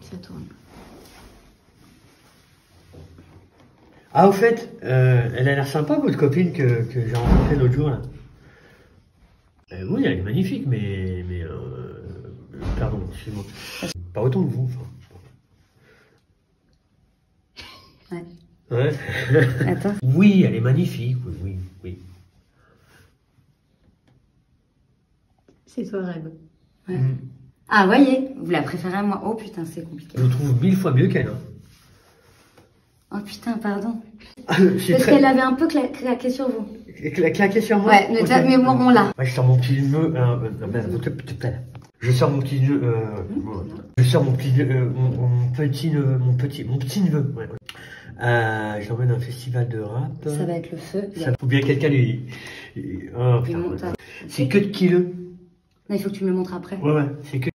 Ça tourne. Ah, au fait, elle a l'air sympa, votre copine que j'ai rencontrée l'autre jour, là. Oui, elle est magnifique, mais pardon, excuse-moi. Pas autant que vous, enfin. Ouais. Ouais. Attends. Oui, elle est magnifique, oui. C'est toi, Rêve. Ouais. Ah, voyez, vous la préférez à moi. Oh putain, c'est compliqué. Je le trouve 1000 fois mieux qu'elle. Hein. Oh putain, pardon. C'est Parce très... qu'elle avait un peu claqué sur vous. Claqué sur moi. Ouais, mais bon, on l'a. Ouais, je sors mon petit neveu. Je sors mon petit neveu. Je sors mon petit mon petit neveu. Ouais. Je l'emmène à un festival de rap. Ça va être le feu. Ça faut bien quelqu'un lui. Oh, putain, c'est que de kileux. Non, il faut que tu me le montres après. Ouais, c'est que.